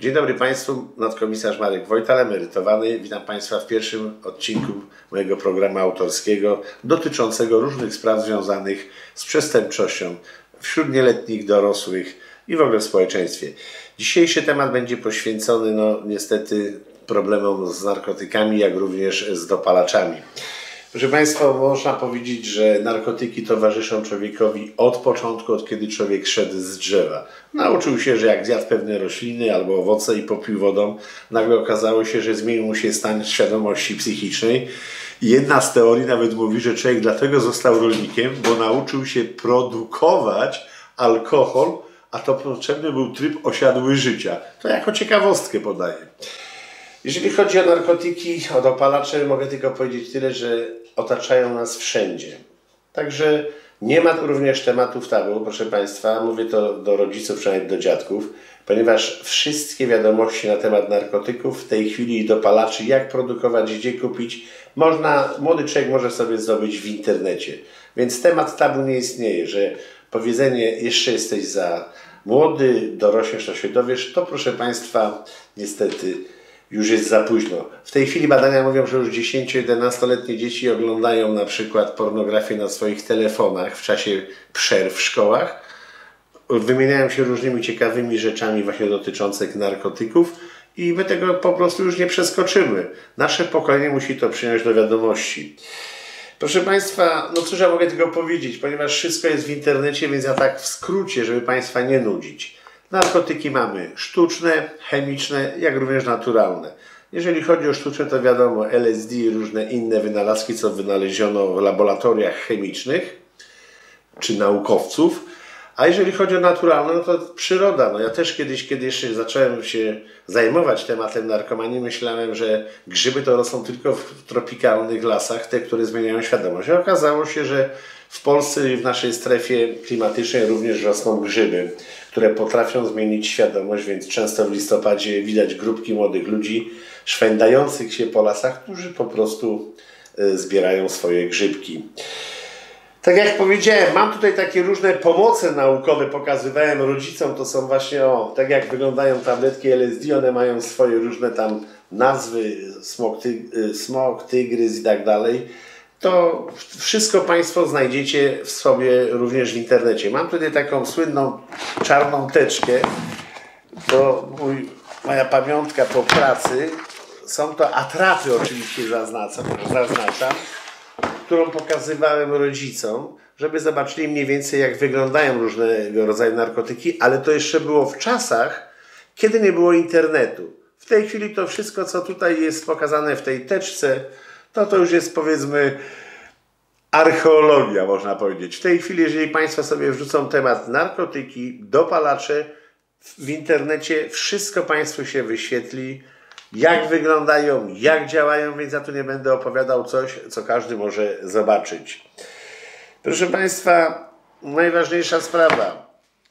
Dzień dobry Państwu, nadkomisarz Marek Wojtal, emerytowany. Witam Państwa w pierwszym odcinku mojego programu autorskiego dotyczącego różnych spraw związanych z przestępczością wśród nieletnich, dorosłych i w ogóle w społeczeństwie. Dzisiejszy temat będzie poświęcony niestety problemom z narkotykami, jak również z dopalaczami. Proszę Państwa, można powiedzieć, że narkotyki towarzyszą człowiekowi od początku, od kiedy człowiek szedł z drzewa. Nauczył się, że jak zjadł pewne rośliny albo owoce i popił wodą, nagle okazało się, że zmienił mu się stan świadomości psychicznej. I jedna z teorii nawet mówi, że człowiek dlatego został rolnikiem, bo nauczył się produkować alkohol, a to potrzebny był tryb osiadły życia. To jako ciekawostkę podaję. Jeżeli chodzi o narkotyki, o dopalacze, mogę tylko powiedzieć tyle, że otaczają nas wszędzie. Także nie ma również tematów tabu, proszę Państwa, mówię to do rodziców, przynajmniej do dziadków, ponieważ wszystkie wiadomości na temat narkotyków w tej chwili i dopalaczy, jak produkować, gdzie kupić, młody człowiek może sobie zdobyć w internecie. Więc temat tabu nie istnieje, że powiedzenie jeszcze jesteś za młody, dorośniesz, to się dowiesz, to proszę Państwa niestety już jest za późno. W tej chwili badania mówią, że już 10-11-letnie dzieci oglądają na przykład pornografię na swoich telefonach w czasie przerw w szkołach. Wymieniają się różnymi ciekawymi rzeczami właśnie dotyczących narkotyków i my tego po prostu już nie przeskoczymy. Nasze pokolenie musi to przyjąć do wiadomości. Proszę Państwa, no cóż ja mogę tego powiedzieć, ponieważ wszystko jest w internecie, więc ja tak w skrócie, żeby Państwa nie nudzić. Narkotyki mamy sztuczne, chemiczne, jak również naturalne. Jeżeli chodzi o sztuczne, to wiadomo LSD i różne inne wynalazki, co wynaleziono w laboratoriach chemicznych czy naukowców. A jeżeli chodzi o naturalne, no to przyroda. No ja też kiedyś, kiedy jeszcze zacząłem się zajmować tematem narkomanii, myślałem, że grzyby to rosną tylko w tropikalnych lasach, te, które zmieniają świadomość. A okazało się, że w Polsce i w naszej strefie klimatycznej również rosną grzyby, które potrafią zmienić świadomość, więc często w listopadzie widać grupki młodych ludzi szwendających się po lasach, którzy po prostu zbierają swoje grzybki. Tak jak powiedziałem, mam tutaj takie różne pomoce naukowe, pokazywałem rodzicom, to są właśnie tak jak wyglądają tabletki LSD, one mają swoje różne tam nazwy, smok, tygrys i tak dalej. To wszystko Państwo znajdziecie w sobie również w internecie. Mam tutaj taką słynną czarną teczkę, to moja pamiątka po pracy. Są to atrapy oczywiście zaznaczam, którą pokazywałem rodzicom, żeby zobaczyli mniej więcej jak wyglądają różnego rodzaju narkotyki, ale to jeszcze było w czasach, kiedy nie było internetu. W tej chwili to wszystko, co tutaj jest pokazane w tej teczce, to już jest powiedzmy archeologia, można powiedzieć. W tej chwili, jeżeli Państwo sobie wrzucą temat narkotyki, dopalacze, w internecie wszystko Państwu się wyświetli, jak wyglądają, jak działają, więc ja tu nie będę opowiadał coś, co każdy może zobaczyć. Proszę Państwa, najważniejsza sprawa.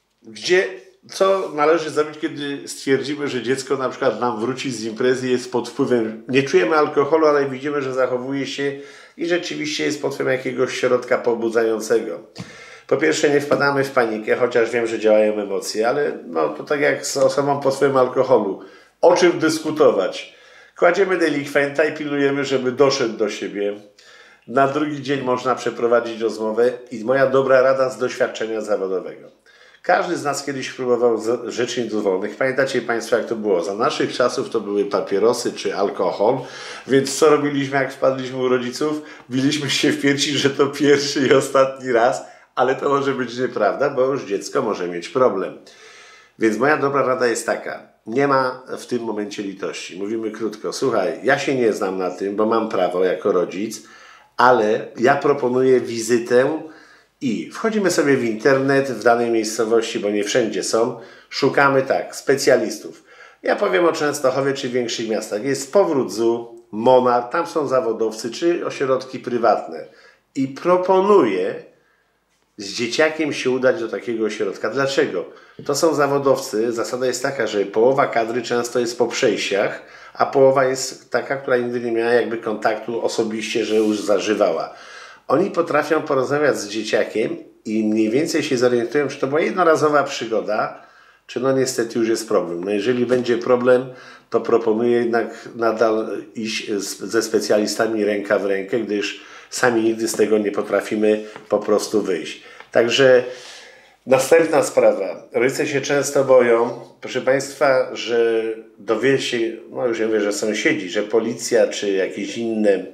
Co należy zrobić, kiedy stwierdzimy, że dziecko na przykład nam wróci z imprezy, jest pod wpływem, nie czujemy alkoholu, ale widzimy, że zachowuje się i rzeczywiście jest pod wpływem jakiegoś środka pobudzającego. Po pierwsze, nie wpadamy w panikę, chociaż wiem, że działają emocje, ale to tak jak z osobą pod wpływem alkoholu. O czym dyskutować? Kładziemy delikwenta i pilnujemy, żeby doszedł do siebie. Na drugi dzień można przeprowadzić rozmowę i moja dobra rada z doświadczenia zawodowego. Każdy z nas kiedyś próbował rzeczy dozwolonych. Pamiętacie Państwo, jak to było? Za naszych czasów to były papierosy czy alkohol, więc co robiliśmy, jak wpadliśmy u rodziców? Biliśmy się w piersi, że to pierwszy i ostatni raz, ale to może być nieprawda, bo już dziecko może mieć problem. Więc moja dobra rada jest taka. Nie ma w tym momencie litości. Mówimy krótko. Słuchaj, ja się nie znam na tym, bo mam prawo jako rodzic, ale ja proponuję wizytę i wchodzimy sobie w internet w danej miejscowości, bo nie wszędzie są. Szukamy specjalistów. Ja powiem o Częstochowie czy większych miastach. Jest Powrót ZUU, Monar, tam są zawodowcy czy ośrodki prywatne. I proponuję z dzieciakiem się udać do takiego ośrodka. Dlaczego? To są zawodowcy. Zasada jest taka, że połowa kadry często jest po przejściach, a połowa jest taka, która nigdy nie miała jakby kontaktu osobiście, że już zażywała. Oni potrafią porozmawiać z dzieciakiem i mniej więcej się zorientują, czy to była jednorazowa przygoda, czy no niestety już jest problem. No jeżeli będzie problem, to proponuję jednak nadal iść ze specjalistami ręka w rękę, gdyż sami nigdy z tego nie potrafimy po prostu wyjść. Także następna sprawa. Rodzice się często boją, proszę Państwa, że dowie się, no już nie mówię, że sąsiedzi, że policja czy jakieś inne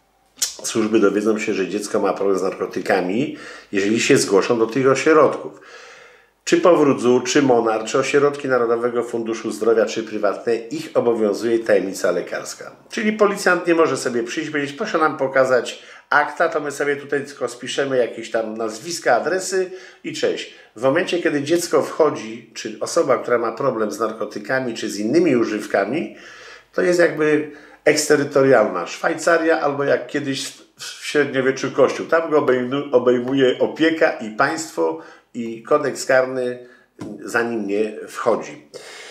służby dowiedzą się, że dziecko ma problem z narkotykami, jeżeli się zgłoszą do tych ośrodków. Czy Powrót, czy Monar, czy ośrodki Narodowego Funduszu Zdrowia, czy prywatne, ich obowiązuje tajemnica lekarska. Czyli policjant nie może sobie przyjść i powiedzieć, proszę nam pokazać akta, to my sobie tutaj tylko spiszemy jakieś tam nazwiska, adresy i cześć. W momencie, kiedy dziecko wchodzi, czy osoba, która ma problem z narkotykami, czy z innymi używkami, to jest jakby eksterytorialna Szwajcaria, albo jak kiedyś w średniowieczu Kościół. Tam go obejmuje opieka i państwo, i kodeks karny za nim nie wchodzi.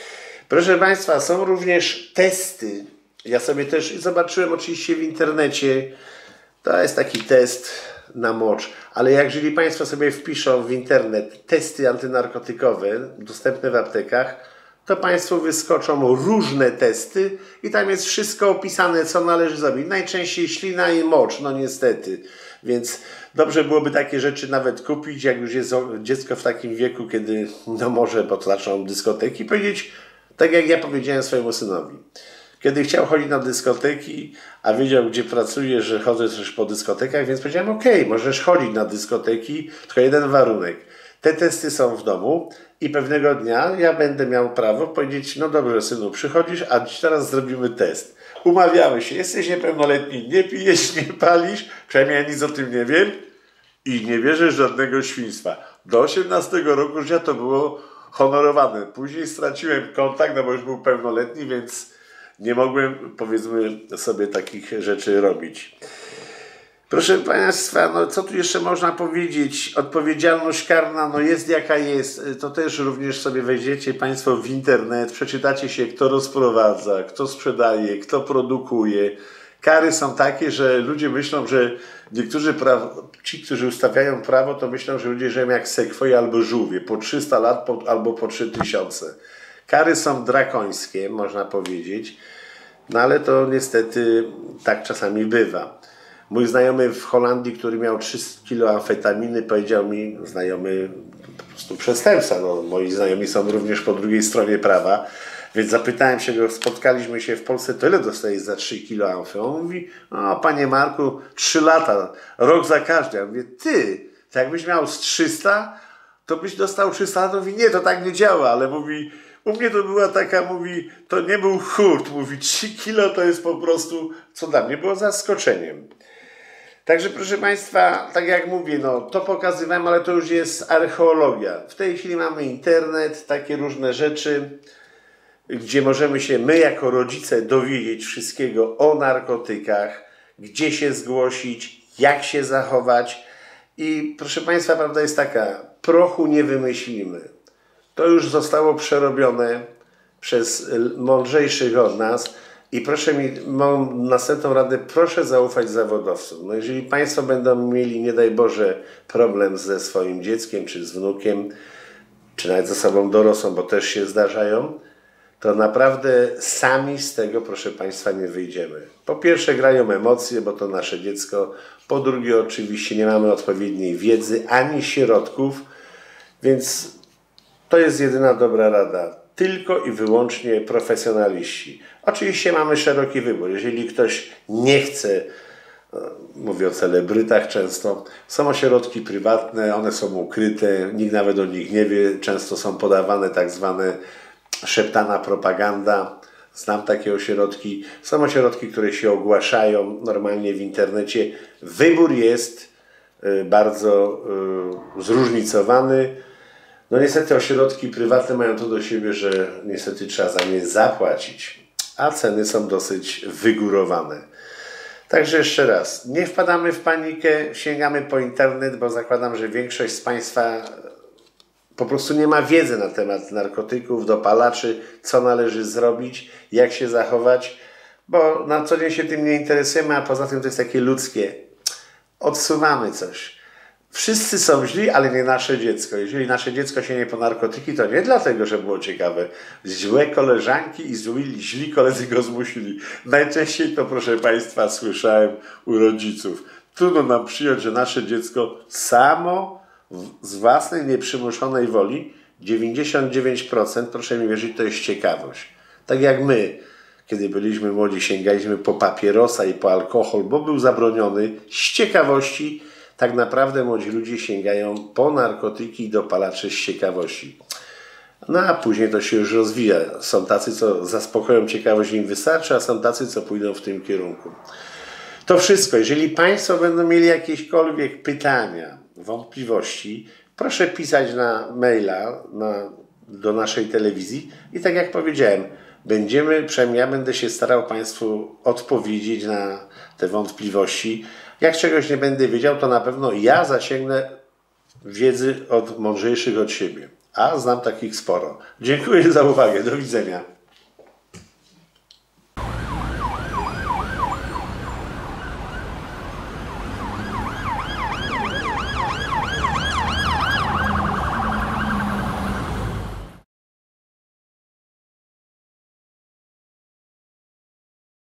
Proszę Państwa, są również testy. Ja sobie też zobaczyłem oczywiście w internecie, to jest taki test na mocz, ale jeżeli Państwo sobie wpiszą w internet testy antynarkotykowe dostępne w aptekach, to Państwu wyskoczą różne testy i tam jest wszystko opisane, co należy zrobić. Najczęściej ślina i mocz, no niestety. Więc dobrze byłoby takie rzeczy nawet kupić, jak już jest dziecko w takim wieku, kiedy no może, bo to zaczną dyskoteki, powiedzieć, tak jak ja powiedziałem swojemu synowi. Kiedy chciał chodzić na dyskoteki, a wiedział, gdzie pracuję, że chodzę też po dyskotekach, więc powiedziałem, okej, możesz chodzić na dyskoteki, tylko jeden warunek. Te testy są w domu i pewnego dnia ja będę miał prawo powiedzieć, no dobrze synu, przychodzisz, a teraz zrobimy test. Umawiamy się, jesteś niepełnoletni, nie pijesz, nie palisz, przynajmniej ja nic o tym nie wiem i nie bierzesz żadnego świństwa. Do 18 roku życia to było honorowane. Później straciłem kontakt, no bo już był pełnoletni, więc nie mogłem, powiedzmy, sobie takich rzeczy robić. Proszę Państwa, no co tu jeszcze można powiedzieć? Odpowiedzialność karna no jest jaka jest. To też również sobie wejdziecie Państwo w internet, przeczytacie się, kto rozprowadza, kto sprzedaje, kto produkuje. Kary są takie, że ludzie myślą, że niektórzy ci, którzy ustawiają prawo, to myślą, że ludzie żyją jak sekwoje albo żółwie, po 300 lat albo po 3000. Kary są drakońskie, można powiedzieć, no ale to niestety tak czasami bywa. Mój znajomy w Holandii, który miał 300 kg amfetaminy, powiedział mi, znajomy po prostu przestępca, no, moi znajomi są również po drugiej stronie prawa, więc zapytałem się go, spotkaliśmy się w Polsce, to ile dostajesz za 3 kg amfy? On mówi, no panie Marku, 3 lata, rok za każdy. Ja mówię, ty, to jakbyś miał z 300, to byś dostał 300 lat. On mówi, nie, to tak nie działa, ale mówi, u mnie to była taka, mówi, to nie był hurt, mówi, 3 kilo to jest po prostu, co dla mnie było zaskoczeniem. Także proszę Państwa, tak jak mówię, no to pokazywałem, ale to już jest archeologia. W tej chwili mamy internet, takie różne rzeczy, gdzie możemy się my jako rodzice dowiedzieć wszystkiego o narkotykach, gdzie się zgłosić, jak się zachować. I proszę Państwa, prawda jest taka, prochu nie wymyślimy. To już zostało przerobione przez mądrzejszych od nas. I proszę mi, mam następną radę, proszę zaufać zawodowcom. No jeżeli Państwo będą mieli, nie daj Boże, problem ze swoim dzieckiem, czy z wnukiem, czy nawet ze sobą dorosłą, bo też się zdarzają, to naprawdę sami z tego, proszę Państwa, nie wyjdziemy. Po pierwsze grają emocje, bo to nasze dziecko. Po drugie oczywiście nie mamy odpowiedniej wiedzy, ani środków, więc to jest jedyna dobra rada. Tylko i wyłącznie profesjonaliści. Oczywiście mamy szeroki wybór. Jeżeli ktoś nie chce, mówię o celebrytach często, są ośrodki prywatne, one są ukryte, nikt nawet o nich nie wie, często są podawane tak zwane szeptana propaganda. Znam takie ośrodki. Są ośrodki, które się ogłaszają normalnie w internecie. Wybór jest bardzo zróżnicowany. No niestety ośrodki prywatne mają to do siebie, że niestety trzeba za nie zapłacić, a ceny są dosyć wygórowane. Także jeszcze raz, nie wpadamy w panikę, sięgamy po internet, bo zakładam, że większość z Państwa po prostu nie ma wiedzy na temat narkotyków, dopalaczy, co należy zrobić, jak się zachować, bo na co dzień się tym nie interesujemy, a poza tym to jest takie ludzkie. Odsuwamy coś. Wszyscy są źli, ale nie nasze dziecko. Jeżeli nasze dziecko sięgnie po narkotyki, to nie dlatego, że było ciekawe. Złe koleżanki i źli koledzy go zmusili. Najczęściej to, proszę Państwa, słyszałem u rodziców. Trudno nam przyjąć, że nasze dziecko samo z własnej nieprzymuszonej woli, 99%, proszę mi wierzyć, to jest ciekawość. Tak jak my, kiedy byliśmy młodzi, sięgaliśmy po papierosa i po alkohol, bo był zabroniony, z ciekawości. Tak naprawdę młodzi ludzie sięgają po narkotyki i dopalacze z ciekawości. No a później to się już rozwija. Są tacy, co zaspokoją ciekawość, im wystarczy, a są tacy, co pójdą w tym kierunku. To wszystko. Jeżeli Państwo będą mieli jakiekolwiek pytania, wątpliwości, proszę pisać na maila do naszej telewizji i tak jak powiedziałem, przynajmniej ja będę się starał Państwu odpowiedzieć na te wątpliwości. Jak czegoś nie będę wiedział, to na pewno ja zasięgnę wiedzy od mądrzejszych od siebie. A znam takich sporo. Dziękuję za uwagę. Do widzenia.